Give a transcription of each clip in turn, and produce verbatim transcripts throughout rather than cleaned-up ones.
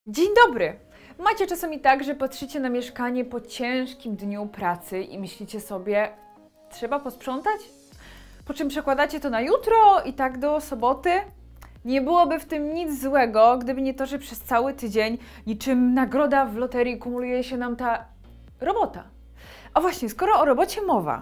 Dzień dobry! Macie czasami tak, że patrzycie na mieszkanie po ciężkim dniu pracy i myślicie sobie, trzeba posprzątać? Po czym przekładacie to na jutro i tak do soboty? Nie byłoby w tym nic złego, gdyby nie to, że przez cały tydzień niczym nagroda w loterii kumuluje się nam ta robota. A właśnie, skoro o robocie mowa.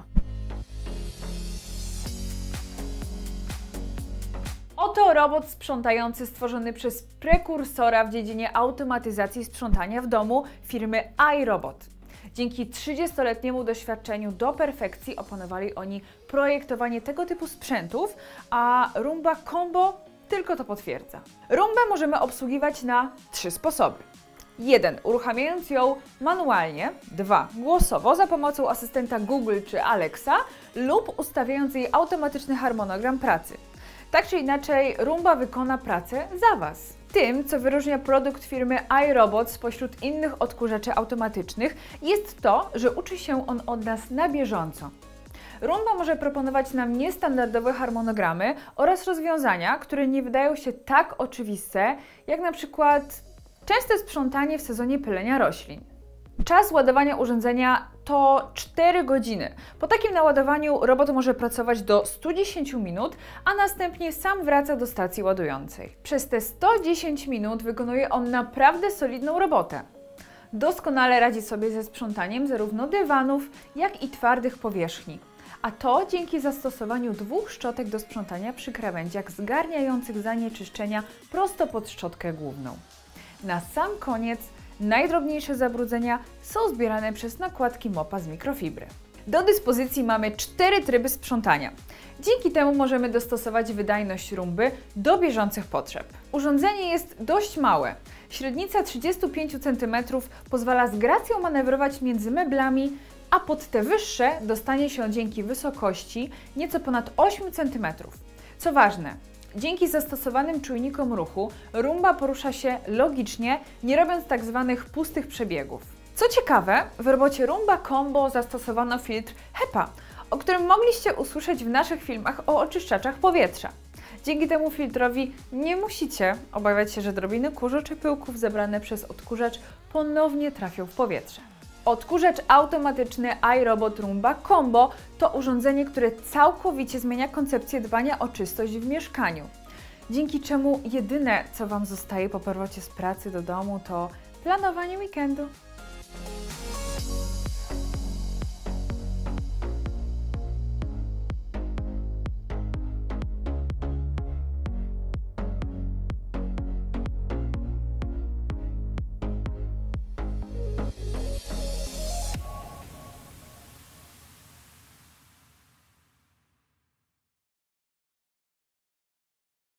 Oto robot sprzątający stworzony przez prekursora w dziedzinie automatyzacji sprzątania w domu firmy iRobot. Dzięki trzydziestoletniemu doświadczeniu do perfekcji opanowali oni projektowanie tego typu sprzętów, a Roomba Combo tylko to potwierdza. Roombę możemy obsługiwać na trzy sposoby. jeden. Uruchamiając ją manualnie. dwa. Głosowo za pomocą asystenta Google czy Alexa lub ustawiając jej automatyczny harmonogram pracy. Tak czy inaczej, Roomba wykona pracę za Was. Tym, co wyróżnia produkt firmy iRobot spośród innych odkurzaczy automatycznych, jest to, że uczy się on od nas na bieżąco. Roomba może proponować nam niestandardowe harmonogramy oraz rozwiązania, które nie wydają się tak oczywiste, jak na przykład częste sprzątanie w sezonie pylenia roślin. Czas ładowania urządzenia to cztery godziny. Po takim naładowaniu robot może pracować do stu dziesięciu minut, a następnie sam wraca do stacji ładującej. Przez te sto dziesięć minut wykonuje on naprawdę solidną robotę. Doskonale radzi sobie ze sprzątaniem zarówno dywanów, jak i twardych powierzchni. A to dzięki zastosowaniu dwóch szczotek do sprzątania przy krawędziach zgarniających zanieczyszczenia prosto pod szczotkę główną. Na sam koniec najdrobniejsze zabrudzenia są zbierane przez nakładki mopa z mikrofibry. Do dyspozycji mamy cztery tryby sprzątania. Dzięki temu możemy dostosować wydajność Roomby do bieżących potrzeb. Urządzenie jest dość małe. Średnica trzydzieści pięć centymetrów pozwala z gracją manewrować między meblami, a pod te wyższe dostanie się dzięki wysokości nieco ponad ośmiu centymetrów. Co ważne, dzięki zastosowanym czujnikom ruchu Roomba porusza się logicznie, nie robiąc tak zwanych pustych przebiegów. Co ciekawe, w robocie Roomba Combo zastosowano filtr HEPA, o którym mogliście usłyszeć w naszych filmach o oczyszczaczach powietrza. Dzięki temu filtrowi nie musicie obawiać się, że drobiny kurzu czy pyłków zebrane przez odkurzacz ponownie trafią w powietrze. Odkurzacz automatyczny iRobot Roomba Combo to urządzenie, które całkowicie zmienia koncepcję dbania o czystość w mieszkaniu. Dzięki czemu jedyne, co Wam zostaje po powrocie z pracy do domu, to planowanie weekendu.